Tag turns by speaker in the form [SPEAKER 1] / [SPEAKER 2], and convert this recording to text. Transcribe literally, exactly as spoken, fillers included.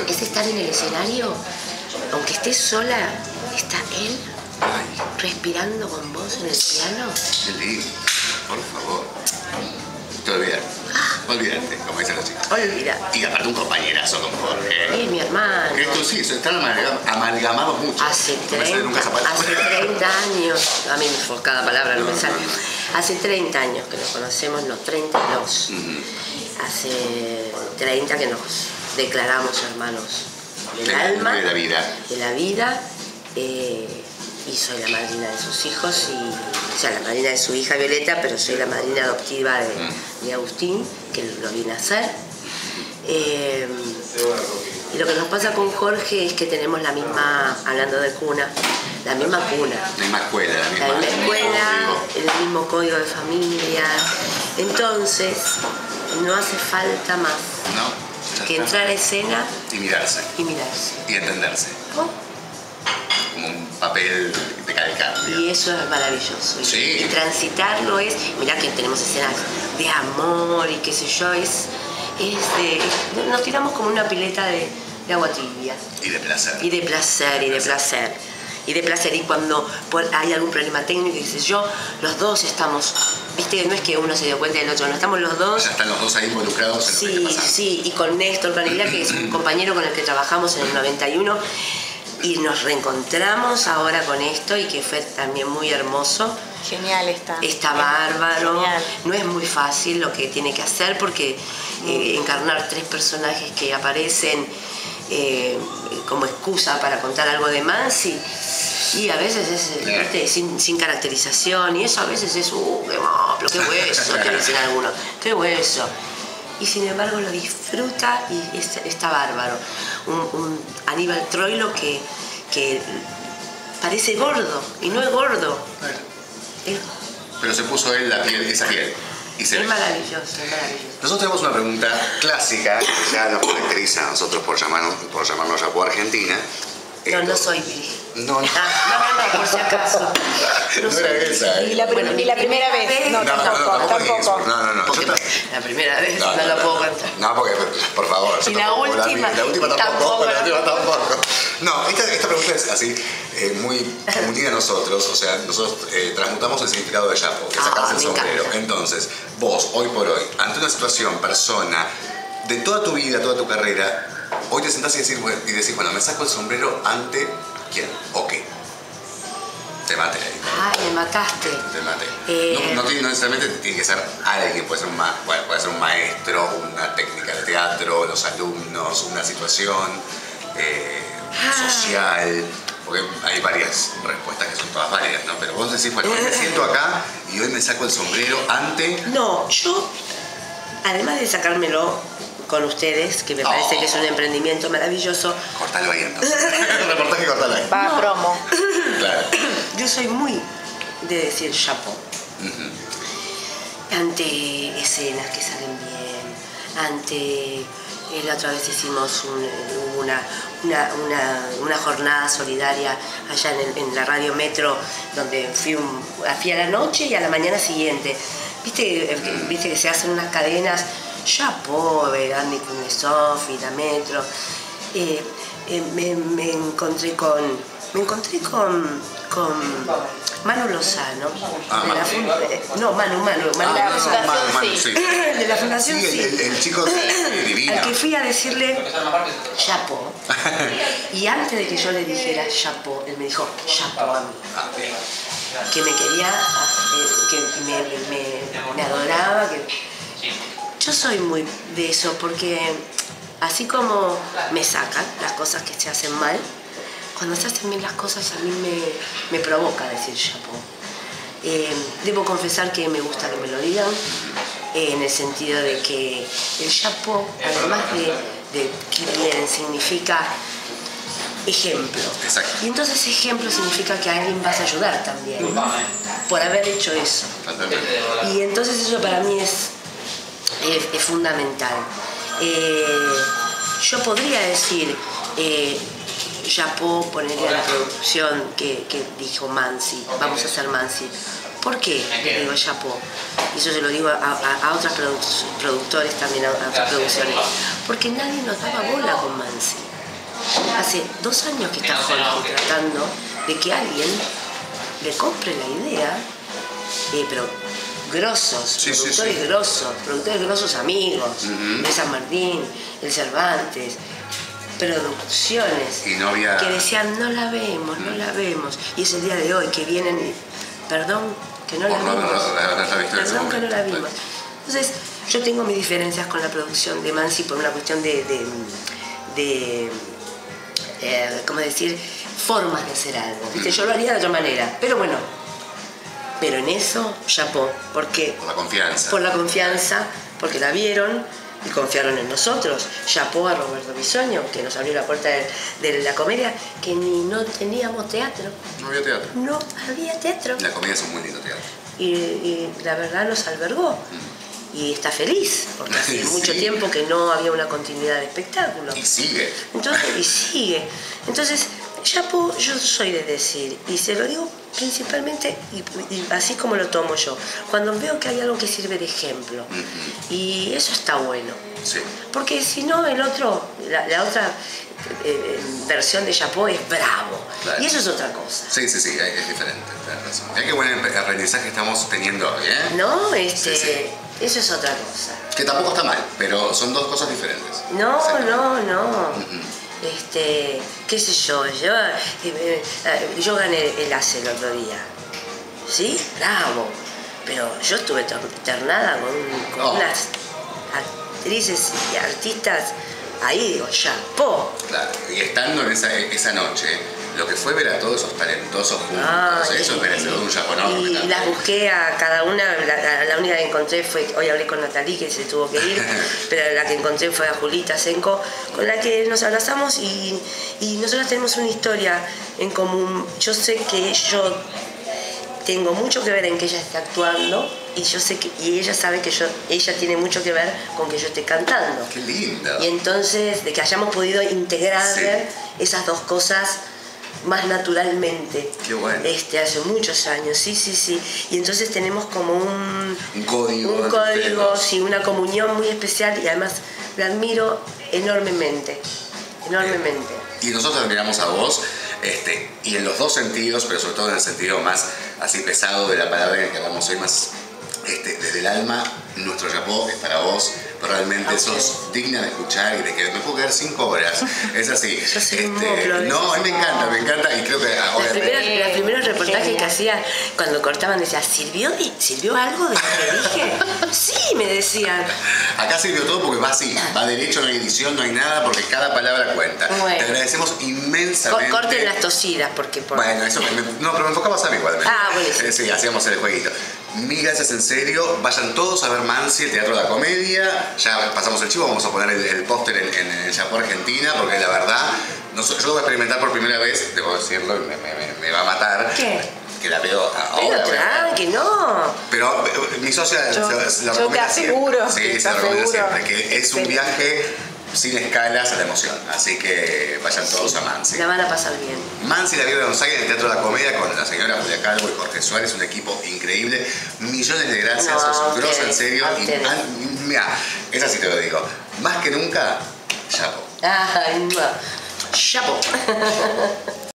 [SPEAKER 1] es estar en el escenario, aunque estés sola, está él
[SPEAKER 2] Ay,
[SPEAKER 1] respirando con vos en el piano.
[SPEAKER 2] qué lindo, por favor. Te olvidas. Olvídate, como dicen los chicos.
[SPEAKER 1] Olvida.
[SPEAKER 2] Y aparte un compañerazo con Jorge.
[SPEAKER 1] Es mi hermano.
[SPEAKER 2] Que esto sí, están amalgam- amalgamados mucho.
[SPEAKER 1] Hace
[SPEAKER 2] No me sale nunca
[SPEAKER 1] treinta,
[SPEAKER 2] esa palabra.
[SPEAKER 1] hace treinta años, a mí por cada palabra no me sale. Hace treinta años que nos conocemos, no, treinta y dos.
[SPEAKER 2] Ujú.
[SPEAKER 1] Hace treinta que nos declaramos hermanos del
[SPEAKER 2] Del
[SPEAKER 1] alma,
[SPEAKER 2] alma y de la vida.
[SPEAKER 1] de la vida, eh, y soy la madrina de sus hijos, y, o sea, la madrina de su hija Violeta, pero soy la madrina adoptiva de, de Agustín, que lo viene a hacer. Eh, y lo que nos pasa con Jorge es que tenemos la misma, hablando de cuna, la misma cuna.
[SPEAKER 2] La misma escuela, la misma,
[SPEAKER 1] La misma escuela,
[SPEAKER 2] código.
[SPEAKER 1] el mismo código de familia. Entonces, no hace falta más
[SPEAKER 2] ¿No? Ya
[SPEAKER 1] que
[SPEAKER 2] está.
[SPEAKER 1] entrar a escena
[SPEAKER 2] Y mirarse.
[SPEAKER 1] y mirarse.
[SPEAKER 2] Y entenderse.
[SPEAKER 1] ¿No?
[SPEAKER 2] Como un papel de calcar. digamos.
[SPEAKER 1] Y eso es maravilloso. Y,
[SPEAKER 2] Sí.
[SPEAKER 1] y transitarlo es, mirá que tenemos escenas de amor y qué sé yo, es, es de, nos tiramos como una pileta de, de agua tibia.
[SPEAKER 2] Y de placer.
[SPEAKER 1] Y de placer, y de placer. Y de placer, y cuando por- hay algún problema técnico, y dices yo, los dos estamos, viste, no es que uno se dio cuenta del otro, no, estamos los dos.
[SPEAKER 2] Ya están los dos ahí involucrados en lo que
[SPEAKER 1] Sí,
[SPEAKER 2] está pasando.
[SPEAKER 1] sí, y con Néstor Canilla, que es un compañero con el que trabajamos en el noventa y uno, y nos reencontramos ahora con esto, y que fue también muy hermoso.
[SPEAKER 3] Genial está.
[SPEAKER 1] Está bárbaro,
[SPEAKER 3] Genial.
[SPEAKER 1] no es muy fácil lo que tiene que hacer, porque eh, encarnar tres personajes que aparecen eh, como excusa para contar algo de Mansi, y a veces es eh, ¿viste? sin, sin caracterización, y eso a veces es, uh, qué moplo, qué hueso, te dicen algunos, qué hueso. Y sin embargo lo disfruta y es- está bárbaro. Un, un Aníbal Troilo que, que parece gordo, y no es gordo.
[SPEAKER 2] Bueno,
[SPEAKER 1] Es,
[SPEAKER 2] pero se puso él la piel, esa piel. Y se
[SPEAKER 1] es
[SPEAKER 2] ve.
[SPEAKER 1] maravilloso, es maravilloso.
[SPEAKER 2] Nosotros tenemos una pregunta clásica que ya nos caracteriza a nosotros por llamarnos, por llamarnos Yapo Argentina.
[SPEAKER 1] No,
[SPEAKER 2] Esto-
[SPEAKER 1] no soy virgen.
[SPEAKER 2] No, no.
[SPEAKER 1] Ah, no, no, no, por si acaso.
[SPEAKER 2] No
[SPEAKER 1] soy
[SPEAKER 2] era
[SPEAKER 1] virgen.
[SPEAKER 2] esa, ¿eh?
[SPEAKER 3] Y la, prim-
[SPEAKER 1] Bueno,
[SPEAKER 3] y la
[SPEAKER 1] mi
[SPEAKER 3] primera
[SPEAKER 1] primera
[SPEAKER 3] vez.
[SPEAKER 1] vez-
[SPEAKER 3] No,
[SPEAKER 2] No, no,
[SPEAKER 3] tampoco,
[SPEAKER 2] no, tampoco digas
[SPEAKER 3] tampoco.
[SPEAKER 2] eso. No, no, no.
[SPEAKER 1] Porque
[SPEAKER 2] Yo ta-
[SPEAKER 1] la primera vez no, lo puedo contar.
[SPEAKER 2] No, porque, por favor. yo
[SPEAKER 1] Y la
[SPEAKER 2] tampoco,
[SPEAKER 1] última,
[SPEAKER 2] La, última tampoco,
[SPEAKER 1] tampoco,
[SPEAKER 2] la
[SPEAKER 1] la-
[SPEAKER 2] última tampoco. No, esta, esta pregunta es así, eh, muy común a nosotros. O sea, nosotros eh, transmutamos el significado de Yapo, que es
[SPEAKER 1] Ah,
[SPEAKER 2] sacarse el
[SPEAKER 1] me
[SPEAKER 2] sombrero.
[SPEAKER 1] encanta.
[SPEAKER 2] Entonces, vos, hoy por hoy, ante una situación, persona, de toda tu vida, toda tu carrera, hoy te sentás y decís, bueno, y decís, bueno, me saco el sombrero ante quién o qué. Te maté ahí.
[SPEAKER 1] Ay, me mataste.
[SPEAKER 2] Te maté.
[SPEAKER 1] Eh,
[SPEAKER 2] No, no, tiene- no necesariamente tiene que ser alguien, puede ser un, ma- bueno, puede ser un maestro, una técnica de teatro, los alumnos, una situación eh,
[SPEAKER 1] Ah.
[SPEAKER 2] social, porque hay varias respuestas que son todas válidas, ¿no? Pero vos decís, bueno, hoy me siento acá y hoy me saco el sombrero ante...
[SPEAKER 1] No, yo, además de sacármelo con ustedes, que me parece
[SPEAKER 2] Oh.
[SPEAKER 1] que es un emprendimiento maravilloso,
[SPEAKER 2] Cortalo ahí entonces. El reportaje, cortalo ahí.
[SPEAKER 3] Va a promo.
[SPEAKER 2] Claro.
[SPEAKER 1] yo soy muy de decir chapo.
[SPEAKER 2] Ujú.
[SPEAKER 1] Ante escenas que salen bien, ante... eh, La otra vez hicimos un- una, una, una, una jornada solidaria allá en, el- en la Radio Metro, donde fui, un- fui a la noche y a la mañana siguiente. ¿Viste, eh, que- viste que se hacen unas cadenas? Chapo, eh, Andy Kuznetsov y la Metro. Eh, eh, me, me encontré con... Me encontré con... con Manu Lozano.
[SPEAKER 2] Ah,
[SPEAKER 1] de la
[SPEAKER 2] Manu.
[SPEAKER 1] fun- eh, no, Manu, Manu, Manu.
[SPEAKER 2] Ah,
[SPEAKER 3] la fundación,
[SPEAKER 2] Manu, Manu,
[SPEAKER 3] sí.
[SPEAKER 2] sí.
[SPEAKER 1] De la fundación,
[SPEAKER 2] Sí, el,
[SPEAKER 1] sí.
[SPEAKER 2] el- el chico es divino.
[SPEAKER 1] Al que fui a decirle Chapo. Y antes de que yo le dijera Chapo, él me dijo Chapo a mí.
[SPEAKER 2] Ah, bien.
[SPEAKER 1] Que me quería, eh, que me, me- me adoraba. Que... Yo soy muy de eso porque así como me sacan las cosas que se hacen mal, cuando se hacen bien las cosas a mí me, me provoca decir Chapo. Eh, debo confesar que me gusta que me lo digan, eh, en el sentido de que el chapo, además de, de que bien, significa ejemplo.
[SPEAKER 2] Exacto.
[SPEAKER 1] Y entonces ejemplo significa que a alguien vas a ayudar también, por haber hecho eso.
[SPEAKER 2] Totalmente.
[SPEAKER 1] Y entonces eso para mí es, es, es fundamental. Eh, yo podría decir, eh, Chapo, ponerle a la producción que, que dijo Mansi, vamos a hacer Mansi. ¿Por qué le digo Chapo? Y eso se lo digo a, a, a otros produ productores también, a, a otras producciones. Porque nadie nos daba bola con Mansi. hace dos años que está Jorge tratando de que alguien le compre la idea, eh, pero grosos,
[SPEAKER 2] sí,
[SPEAKER 1] productores
[SPEAKER 2] sí, sí.
[SPEAKER 1] grosos, productores grosos amigos,
[SPEAKER 2] Uh-huh.
[SPEAKER 1] de San Martín, el Cervantes, producciones
[SPEAKER 2] Y no había...
[SPEAKER 1] que decían no la vemos, no la vemos, y es el día de hoy que vienen y perdón que no la
[SPEAKER 2] Por no
[SPEAKER 1] vimos,
[SPEAKER 2] haberla- haberla visto en ese
[SPEAKER 1] perdón que no la
[SPEAKER 2] momento.
[SPEAKER 1] vimos. Entonces yo tengo mis diferencias con la producción de Mansi por una cuestión de, de, de eh, ¿cómo decir? Formas de hacer algo, ¿viste? Yo lo haría de otra manera, pero bueno, pero en eso, chapó, porque
[SPEAKER 2] Por la confianza.
[SPEAKER 1] por la confianza, porque la vieron y confiaron en nosotros. Chapó a Roberto Bisoño, que nos abrió la puerta de, de la comedia, que ni no teníamos teatro,
[SPEAKER 2] No había teatro.
[SPEAKER 1] no había teatro.
[SPEAKER 2] La comedia es un muy lindo teatro.
[SPEAKER 1] Y, y la verdad nos albergó. Y está feliz, porque hace
[SPEAKER 2] Sí.
[SPEAKER 1] mucho tiempo que no había una continuidad de espectáculo.
[SPEAKER 2] Y sigue.
[SPEAKER 1] Entonces, y sigue. Entonces, Chapo, yo soy de decir, y se lo digo principalmente, y, y así como lo tomo yo, cuando veo que hay algo que sirve de ejemplo.
[SPEAKER 2] Uh-huh.
[SPEAKER 1] Y eso está bueno.
[SPEAKER 2] Sí.
[SPEAKER 1] Porque si no, el otro, la, la otra eh, versión de Chapo es bravo.
[SPEAKER 2] Claro.
[SPEAKER 1] Y eso es otra cosa.
[SPEAKER 2] Sí, sí, sí, es diferente. Tienes razón. Mirá qué buen aprendizaje estamos teniendo hoy, ¿eh?
[SPEAKER 1] ¿No? Este,
[SPEAKER 2] Sí, sí.
[SPEAKER 1] Eso es otra cosa.
[SPEAKER 2] Que tampoco está mal, pero son dos cosas diferentes.
[SPEAKER 1] No,
[SPEAKER 2] Sí.
[SPEAKER 1] no, no.
[SPEAKER 2] Ujú.
[SPEAKER 1] Este, qué sé yo, yo, eh, eh, yo gané el A C E el otro día. ¿Sí? Bravo. Pero yo estuve tor- ternada con, con
[SPEAKER 2] Oh.
[SPEAKER 1] unas actrices y artistas ahí, digo, chapó.
[SPEAKER 2] Claro, y estando en esa, esa noche, lo que fue ver a todos esos talentosos juntos,
[SPEAKER 1] Ah,
[SPEAKER 2] eso
[SPEAKER 1] y-
[SPEAKER 2] es merecedor de un chapo enorme
[SPEAKER 1] Y
[SPEAKER 2] también.
[SPEAKER 1] las busqué a cada una, la, la- la única que encontré fue, hoy hablé con Natalie que se tuvo que ir, pero la que encontré fue a Julita Senko, con la que nos abrazamos y, y nosotros tenemos una historia en común. Yo sé que yo tengo mucho que ver en que ella esté actuando y yo sé que y ella sabe que yo ella tiene mucho que ver con que yo esté cantando.
[SPEAKER 2] Qué lindo.
[SPEAKER 1] Y entonces, de que hayamos podido integrar
[SPEAKER 2] Sí.
[SPEAKER 1] esas dos cosas más naturalmente.
[SPEAKER 2] Qué bueno.
[SPEAKER 1] Este, hace muchos años, sí, sí, sí. Y entonces tenemos como un,
[SPEAKER 2] Un código.
[SPEAKER 1] un
[SPEAKER 2] entre
[SPEAKER 1] código,
[SPEAKER 2] dos.
[SPEAKER 1] sí, una comunión muy especial y además la admiro enormemente, enormemente.
[SPEAKER 2] Y nosotros admiramos a vos, este, y en los dos sentidos, pero sobre todo en el sentido más así pesado de la palabra en el que hablamos hoy, más este, desde el alma, nuestro chapó es para vos. Realmente
[SPEAKER 1] Okay.
[SPEAKER 2] sos digna de escuchar y de que me puedo quedar cinco horas. Es así.
[SPEAKER 1] Yo soy un
[SPEAKER 2] Este,
[SPEAKER 1] moplo,
[SPEAKER 2] no, a mí me encanta, me encanta y creo que
[SPEAKER 1] Las
[SPEAKER 2] ahora
[SPEAKER 1] primeras, los primeros reportajes
[SPEAKER 3] Genial.
[SPEAKER 1] que hacía cuando cortaban decía, ¿sirvió, de- ¿sirvió algo de lo que dije? Sí, me decían.
[SPEAKER 2] acá sirvió todo porque va así, va derecho, no hay edición, no hay nada, porque cada palabra cuenta.
[SPEAKER 1] Bueno.
[SPEAKER 2] Te agradecemos
[SPEAKER 1] Co-
[SPEAKER 2] inmensamente.
[SPEAKER 1] corten las tosidas, porque por...
[SPEAKER 2] Bueno, eso me, me- no, pero me enfocabas a mí igualmente.
[SPEAKER 1] Ah, buenísimo.
[SPEAKER 2] Eh, sí, hacíamos el jueguito. Mil gracias en serio. Vayan todos a ver Mansi, el Teatro de la Comedia. Ya pasamos el chivo, vamos a poner el, el póster en, en el Chapó Argentina, porque la verdad, no sé, yo lo voy a experimentar por primera vez, debo decirlo, y me, me- me- me va a matar.
[SPEAKER 1] ¿Qué?
[SPEAKER 2] Que la veo ahora.
[SPEAKER 1] Pero
[SPEAKER 2] bueno.
[SPEAKER 1] tranqui, no.
[SPEAKER 2] Pero eh, mi socia
[SPEAKER 3] Yo-
[SPEAKER 2] se, se lo
[SPEAKER 3] yo te
[SPEAKER 2] recomienda
[SPEAKER 3] aseguro
[SPEAKER 2] siempre. Sí,
[SPEAKER 3] que
[SPEAKER 2] se
[SPEAKER 3] te
[SPEAKER 2] lo recomienda
[SPEAKER 3] aseguro.
[SPEAKER 2] siempre, que es un
[SPEAKER 3] Sí.
[SPEAKER 2] viaje sin escalas a la emoción. Así que vayan todos a Mansi.
[SPEAKER 1] La van a pasar bien.
[SPEAKER 2] Mansi, la vida de Buenos Aires, en el Teatro de la Comedia, con la señora Julia Calvo y Jorge Suárez, un equipo increíble. Millones de gracias,
[SPEAKER 1] No, a
[SPEAKER 2] sos grosa, en
[SPEAKER 1] ustedes,
[SPEAKER 2] serio.
[SPEAKER 1] a
[SPEAKER 2] Y
[SPEAKER 1] ustedes.
[SPEAKER 2] an- mira, es así te lo digo. Más que nunca, chapo.
[SPEAKER 1] Ay, no. Chapo.